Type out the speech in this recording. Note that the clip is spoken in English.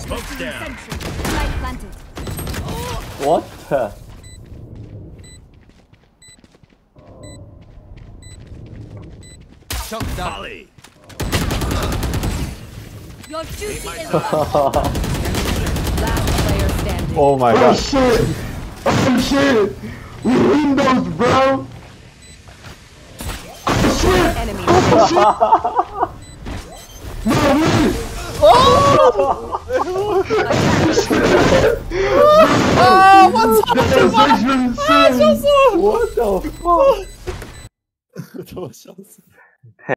Smoke's down. Light planted. What the? Choked up. Molly. Your duty is done. Last player standing. Oh my Oh god. shit! Oh shit! We Windows, bro! Oh shit! Enemy. No, wait! Oh, what's up? That is actually insane! What the fuck? 我笑死。